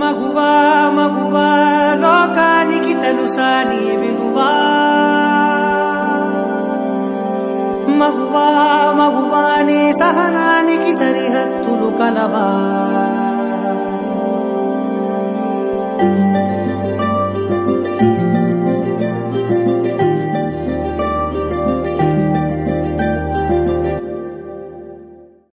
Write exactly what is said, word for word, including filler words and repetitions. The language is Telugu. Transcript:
మగువా మగువా లోకానికి తెలుసా నీ విలువా మగువా మగువా నీ సహనానికి సరిహద్దులు కలవా